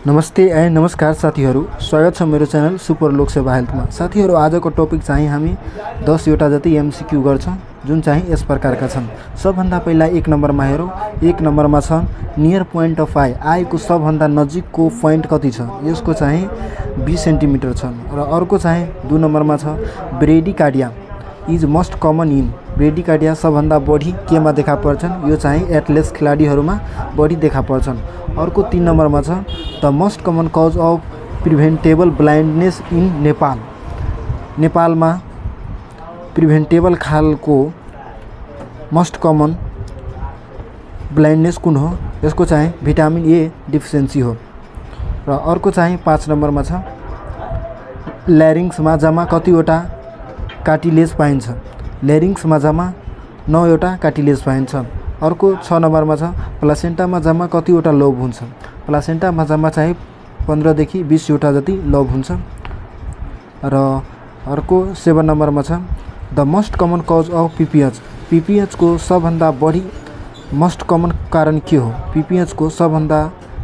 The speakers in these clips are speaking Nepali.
नमस्ते एन्ड नमस्कार साथीहरू, स्वागत छ मेरो च्यानल सुपर लोक सेवा हेल्थमा। साथीहरू, आजको टपिक चाहिँ हामी 10 वटा जति एमसीक्यू गर्छौं, जुन चाहिँ यस प्रकारका छन्। सबभन्दा पहिला 1 नम्बरमा हेरौँ। 1 नम्बरमा छ नियर पोइन्ट अफ आई, आईको सबभन्दा नजिकको पोइन्ट कति छ? यसको चाहिँ 20 सेन्टिमिटर छ। र अर्को चाहिँ 2 नम्बरमा छ bradycardia is most common in, bradycardia सबभन्दा बढी केमा देखा पर्छन्? यो चाहिँ एथलेट्स खेलाडीहरूमा बढी देखा पर्छन्। अर्को 3 नम्बरमा छ the most common cause of preventable blindness in Nepal, नेपालमा प्रिभेन्टेबल खालको मोस्ट कमन ब्लाइन्डनेस कुन हो? यसको चाहिँ भिटामिन ए डिफिसियन्सी हो। र अर्को चाहिँ 5 नम्बरमा छ ल्यारिङ्समा जम्मा कतिवटा कार्टिलेज पाइन्छ? ल्यारिङ्समा जम्मा 9 वटा कार्टिलेज पाइन्छ। अर्को 6 नम्बरमा छ प्लासेन्टामा जम्मा कतिवटा लोब हुन्छ? प्लासेन्टामा जम्मा चाहिँ 15 देखि 20 वटा जति लोब हुन्छ। र अर्को 7 नम्बरमा छ the most common cause of PPH, PPH को सबभन्दा बढी मोस्ट कमन कारण के हो? पीपीएच को सबभन्दा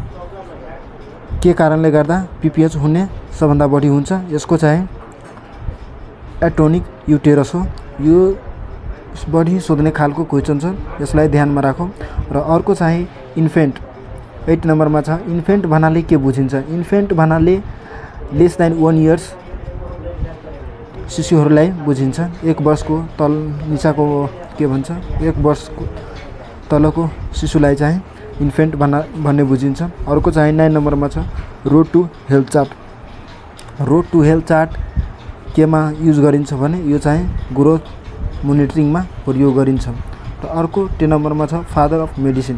के कारणले गर्दा पीपीएच हुने सबभन्दा बढी हुन्छ? यसको चाहिँ एटोनिक युटेरस हो। यो बढी सोध्ने खालको क्वेसन छ, यसलाई ध्यानमा राखौँ। र अर्को चाहिँ इन्फेन्ट, 8 नम्बरमा छ इन्फेन्ट भन्नाले के बुझिन्छ? इन्फेन्ट भन्नाले लेस देन 1 इयर्स शिशुहरूलाई बुझिन्छ। 1 वर्षको तल निचाको के भन्छ? 1 वर्षको तलको शिशुलाई चाहिँ इन्फेन्ट भन्ने बुझिन्छ। अर्को चाहिँ 9 नम्बरमा छ road to health chart, road to health chart केमा युज गरिन्छ भने यो चाहिँ ग्रोथ मोनिटरिङमा प्रयोग गरिन्छ। र अर्को 10 नम्बरमा छ father of medicine,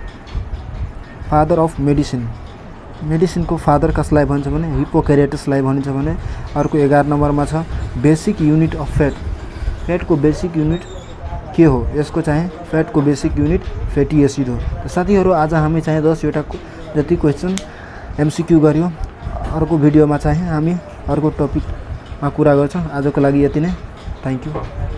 father of medicine, मेडिसिनको फादर कसलाई भन्छ भने हिप्पोक्रेटसलाई भनिन्छ भने। अर्को 11 नम्बरमा छ बेसिक युनिट अफ फ्याट, फ्याटको बेसिक युनिट के हो? यसको चाहिँ फ्याटको बेसिक युनिट फ्याटी एसिड हो। साथीहरू, आज हामी चाहिँ 10 वटा जति क्वेसन एमसीक्यू गर्यौँ। अर्को भिडियोमा चाहिँ हामी अर्को टपिकमा कुरा गर्छौँ। आजको लागि यति नै। Thank you.